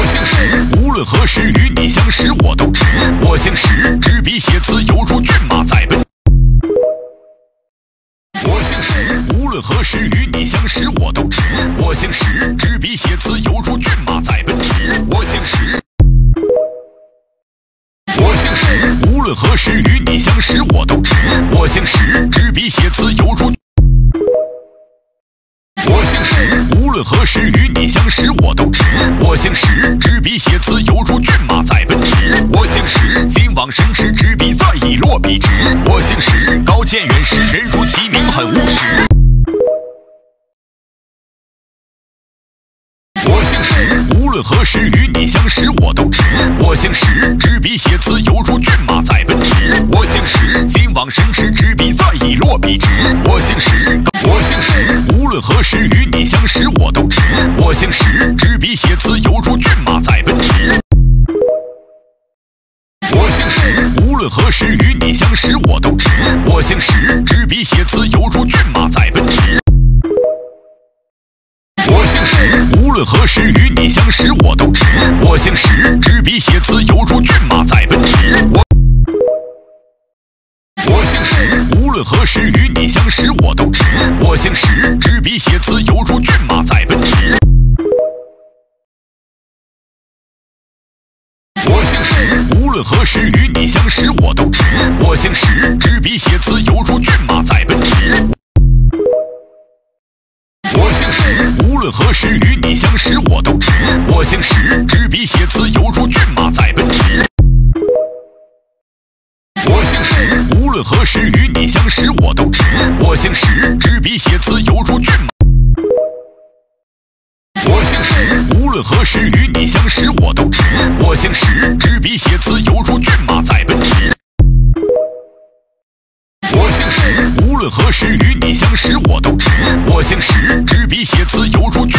我姓石，无论何时与你相识我都直。我姓石，执笔写词犹如骏马在奔。我姓石，无论何时与你相识我都直。我姓石，执笔写词犹如骏马在奔驰。我姓石。我姓石，无论何时与你相识我都直。我姓石，执笔写词犹如。我姓石，无论何时与你相识我都直。我姓石，执笔写词犹如骏马在奔驰。我姓石，心往生时执笔再已落笔直。我姓石，高见远识，人如其名很务实。我姓石，无论何时与你相识我都直。我姓石，执笔写词犹如骏马在奔驰。我姓石，心往生时执笔再已落笔直。我姓石，我姓石，无论何时与你相识我都直。我姓石，执笔写词犹如骏马在奔驰。我姓石，无论何时与你相识我都直。我姓石，执笔写词犹如骏马在奔驰。我姓石，无论何时与你相识我都直。我姓石，执笔写词犹如骏马在奔驰。我姓石，无论何时与你相识我都直。我姓石，执笔写词犹如骏马在奔驰。我姓石，无论何时与你相识我都直。我姓石，执笔写词犹如骏马在奔驰。我姓石，无论何时与你相识我都直。我姓石，执笔写词犹如骏马在奔驰。我姓石，无论何时与你相识我都直。我姓石，执笔写词犹如骏马。我姓石，无论何时与你相识我都直。我姓石，执笔写词犹如骏马在奔驰。我姓石，无论何时与你相识我都直。我姓石，执笔写词犹如骏